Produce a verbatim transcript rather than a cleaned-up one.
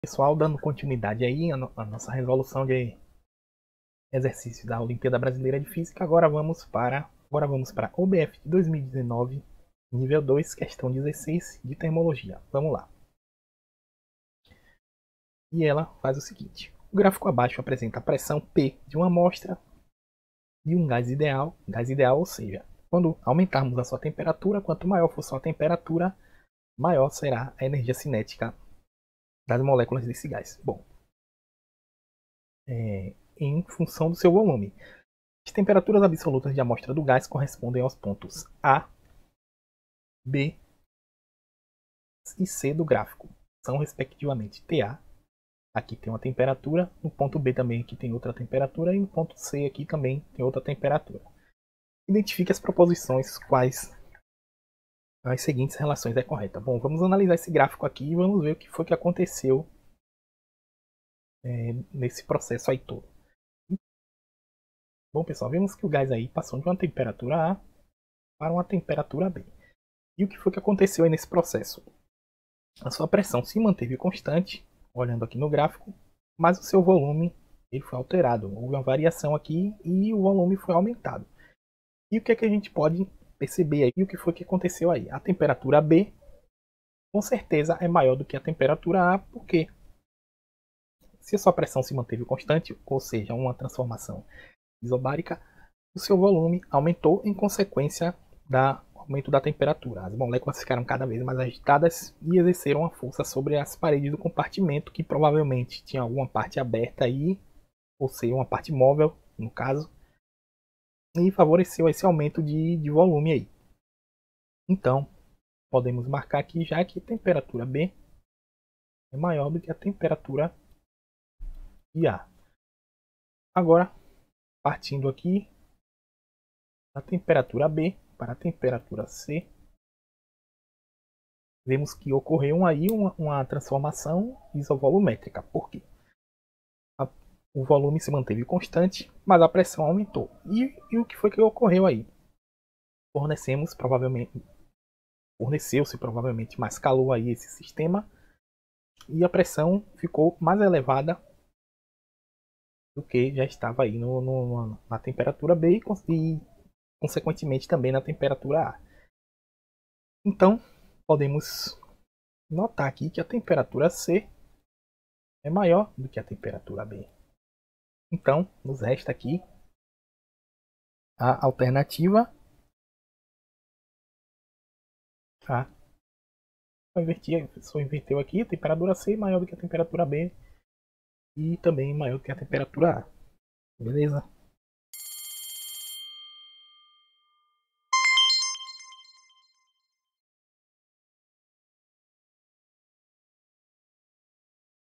Pessoal, dando continuidade aí à no- à nossa resolução de exercícios da Olimpíada Brasileira de Física, agora vamos para agora vamos para O B F de dois mil e dezenove, nível dois, questão dezesseis de termologia. Vamos lá. E ela faz o seguinte: o gráfico abaixo apresenta a pressão P de uma amostra de um gás ideal, gás ideal, ou seja, quando aumentarmos a sua temperatura, quanto maior for sua temperatura, maior será a energia cinética das moléculas desse gás. Bom, é, em função do seu volume. As temperaturas absolutas de amostra do gás correspondem aos pontos A, B e C do gráfico. São respectivamente T A, aqui tem uma temperatura, no ponto B também aqui tem outra temperatura e no ponto C aqui também tem outra temperatura. Identifique as proposições quais as seguintes relações é correta. Bom, vamos analisar esse gráfico aqui e vamos ver o que foi que aconteceu é, nesse processo aí todo. Bom, pessoal, vemos que o gás aí passou de uma temperatura A para uma temperatura B. E o que foi que aconteceu aí nesse processo? A sua pressão se manteve constante, olhando aqui no gráfico, mas o seu volume ele foi alterado. Houve uma variação aqui e o volume foi aumentado. E o que é que a gente pode perceber aí? O que foi que aconteceu aí? A temperatura B, com certeza, é maior do que a temperatura A, porque se a sua pressão se manteve constante, ou seja, uma transformação isobárica, o seu volume aumentou em consequência da aumento da temperatura. As moléculas ficaram cada vez mais agitadas e exerceram uma força sobre as paredes do compartimento, que provavelmente tinha alguma parte aberta aí, ou seja, uma parte móvel, no caso, e favoreceu esse aumento de, de volume aí. Então, podemos marcar aqui já que a temperatura B é maior do que a temperatura de A. Agora, partindo aqui da temperatura B para a temperatura C, vemos que ocorreu aí uma, uma transformação isovolumétrica. Por quê? A, o volume se manteve constante, mas a pressão aumentou. E, e o que foi que ocorreu aí? Fornecemos provavelmente, forneceu-se provavelmente mais calor aí esse sistema e a pressão ficou mais elevada do que já estava aí no, no, na temperatura B e, e consequentemente também na temperatura A. Então podemos notar aqui que a temperatura C é maior do que a temperatura B. Então, nos resta aqui a alternativa A. Só, invertir, só inverteu aqui, a temperatura C é maior do que a temperatura B e também maior do que a temperatura A. Beleza?